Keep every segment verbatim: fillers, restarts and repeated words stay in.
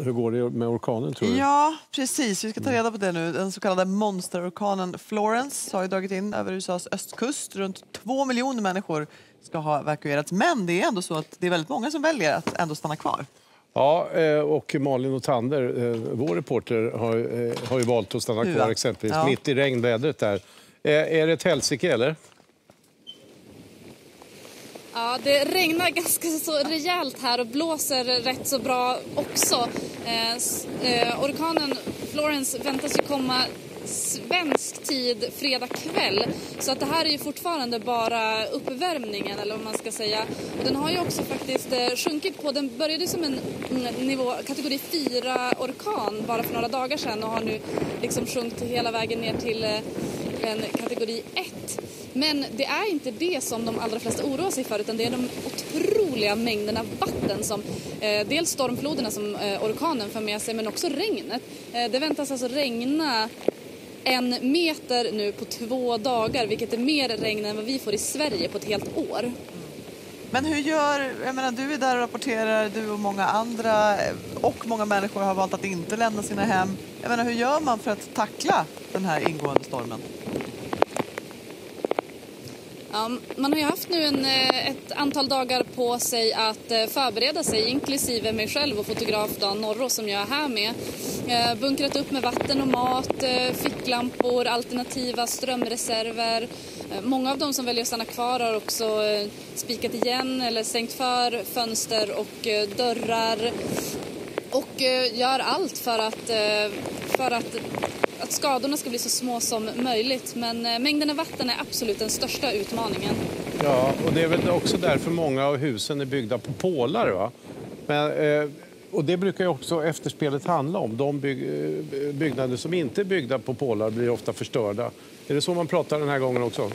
hur går det med orkanen, tror du? Ja, precis. Vi ska ta reda på det nu. Den så kallade monsterorkanen Florence har ju dragit in över U S As östkust. Runt två miljoner människor ska ha evakuerats. Men det är ändå så att det är väldigt många som väljer att ändå stanna kvar. Ja, och Malin och Tander, vår reporter, har, har ju valt att stanna kvar Hua. exempelvis Ja. mitt i regnvädret där. Är det ett helsike, eller? Ja, det regnar ganska så rejält här och blåser rätt så bra också. Eh, eh, orkanen Florence väntas ju komma svensk tid fredag kväll. Så att det här är ju fortfarande bara uppvärmningen, eller vad man ska säga. Och den har ju också faktiskt eh, sjunkit på. Den började som en mm, nivå, kategori fyra orkan bara för några dagar sedan och har nu liksom sjunkit hela vägen ner till eh, en kategori ett. Men det är inte det som de allra flesta oroar sig för, utan det är de otroliga mängderna vatten som eh, dels stormfloderna som eh, orkanen för med sig, men också regnet. Eh, det väntas alltså regna en meter nu på två dagar, vilket är mer regn än vad vi får i Sverige på ett helt år. Men hur gör, jag menar, du är där och rapporterar, du och många andra och många människor har valt att inte lämna sina hem. Jag menar, hur gör man för att tackla den här ingående stormen? Ja, man har ju haft nu en, ett antal dagar på sig att förbereda sig, inklusive mig själv och fotograf Dan Norro som jag är här med. Bunkrat upp med vatten och mat, ficklampor, alternativa strömreserver. Många av dem som väljer att stanna kvar har också spikat igen eller stängt för fönster och dörrar. Och gör allt för att, för att att skadorna ska bli så små som möjligt. Men mängden av vatten är absolut den största utmaningen. Ja, och det är väl också därför många av husen är byggda på pålar, va? Men, eh, och det brukar ju också efterspelet handla om. De byg, byggnader som inte är byggda på pålar blir ofta förstörda. Är det så man pratar den här gången också?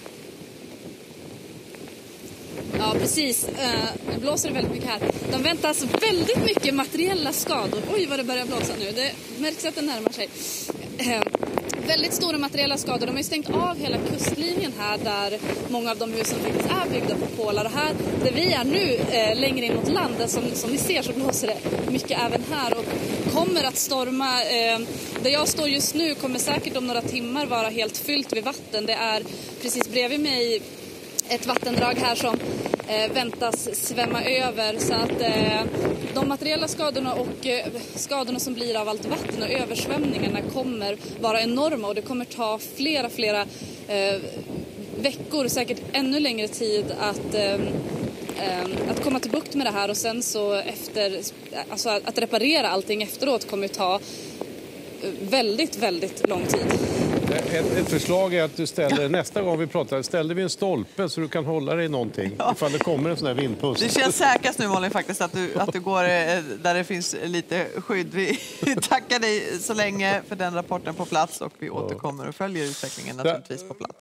Ja, precis. Det blåser väldigt mycket här. De väntas väldigt mycket materiella skador. Oj, vad det börjar blåsa nu. Det märks att det närmar sig. Väldigt stora materiella skador. De har ju stängt av hela kustlinjen här där många av de husen faktiskt är byggda på pålar. Och här där vi är nu eh, längre in mot landet som, som ni ser så blåser det mycket även här och kommer att storma. Eh, där jag står just nu kommer säkert om några timmar vara helt fyllt vid vatten. Det är precis bredvid mig ett vattendrag här som eh, väntas svämma över så att eh, de materiella skadorna och eh, skadorna som blir av allt vatten och översvämningarna kommer vara enorma och det kommer ta flera, flera eh, veckor, säkert ännu längre tid att, eh, eh, att komma till bukt med det här och sen så efter, alltså att reparera allting efteråt kommer ta väldigt, väldigt lång tid. Ett, ett förslag är att du ställer, nästa gång vi pratar, ställer vi en stolpe så du kan hålla dig i någonting, ja. Ifall det kommer en sån här vindpust. Det känns säkrast nu, Malin, faktiskt att du, att du går där det finns lite skydd. Vi tackar dig så länge för den rapporten på plats och vi återkommer och följer utvecklingen naturligtvis på plats.